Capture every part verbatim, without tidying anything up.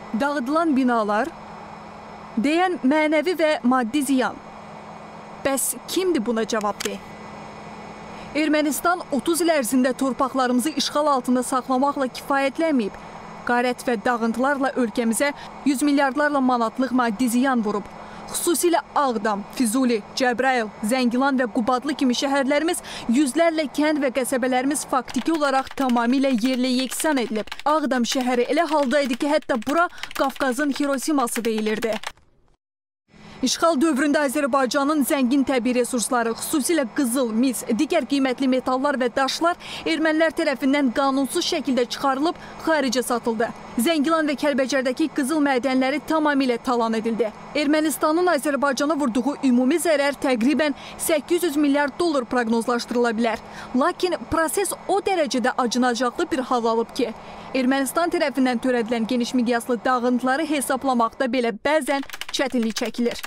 dağıdılan binalar, deyən mənəvi və maddi ziyan. Bəs kimdir buna cavabdeh? Ermənistan otuz il ərzində torpaqlarımızı işğal altında saxlamaqla kifayətlənməyib. Qarət və dağıntılarla ölkəmizə yüz milyardlarla manatlıq maddi ziyan vurub. Xüsusilə Ağdam, Füzuli, Cəbrayıl, Zəngilan və Qubadlı kimi şəhərlərimiz, yüzlərlə kənd və qəsəbələrimiz faktiki olaraq tamamilə yerlə yeksan edilib. Ağdam şəhəri elə halda idi ki, hətta bura Qafqazın Hirosiması deyilirdi. İşğal dövründə Azərbaycanın zəngin təbii resursları, xüsusilə qızıl, mis, digər qiymətli metallar və daşlar ermənilər tərəfindən qanunsuz şəkildə çıxarılıb, xaricə satıldı. Zəngilan və Kəlbəcərdəki qızıl mədənləri tamamilə talan edildi. Ermənistanın Azərbaycana vurduğu ümumi zərər təqribən səkkiz yüz milyard dollar proqnozlaşdırıla bilər. Lakin proses o dərəcədə acınacaqlı bir hal alıb ki, Ermənistan tərəfindən törədilən geniş miqyaslı dağıntıları hesablamaqda belə bəzən çətinlik çəkilir.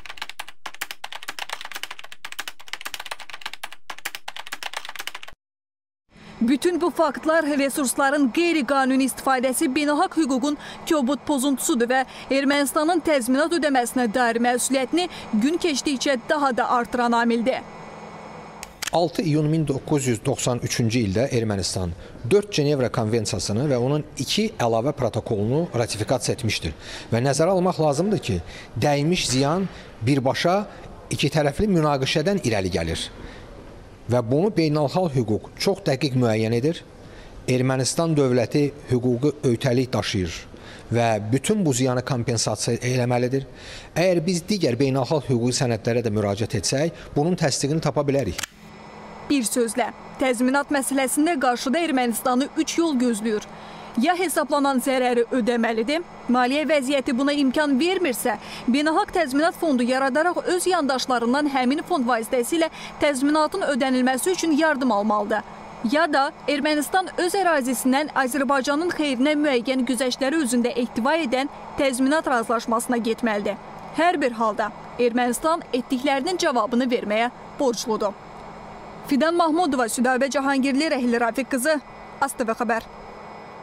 Bütün bu faktlar resursların qeyri-qanuni istifadəsi beynəlxalq hüququn kobud pozuntusudur və Ermənistanın təzminat ödəməsinə dair məsuliyyətini gün keçdikcə daha da artıran amildir. altı iyun min doqquz yüz doxsan üçüncü ildə Ermənistan dörd Cenevra konvensiyasını və onun iki əlavə protokolunu ratifikasiya etmişdir. Və nəzərə almaq lazımdır ki, dəymiş ziyan birbaşa iki tərəfli münaqişədən irəli gəlir. Və bunu beynəlxalq hüquq çox dəqiq müəyyən edir. Ermənistan dövləti hüquqi öhdəlik daşıyır və bütün bu ziyanı kompensasiya eləməlidir. Əgər biz digər beynəlxalq hüquqi sənədlərə də müraciət etsək, bunun təsdiqini tapa bilərik. Bir sözlə, təzminat məsələsində qarşıda Ermənistanı üç yol gözləyir. Ya hesaplanan zərəri ödəməlidir, maliyyə vəziyyəti buna imkan vermirsə, beynəlxalq təzminat fondu yaradaraq öz yandaşlarından həmin fond vasitəsilə təzminatın ödənilməsi üçün yardım almalıdır. Ya da Ermənistan öz ərazisindən Azərbaycanın xeyrinə müəyyən güzəştləri özündə ehtiva edən təzminat razılaşmasına getməlidir. Hər bir halda Ermənistan etdiklərinin cavabını verməyə borcludur. Fidan Mahmudova, Südabə Cahangirli, Rəhil Rafiq qızı, ASTV xəbər.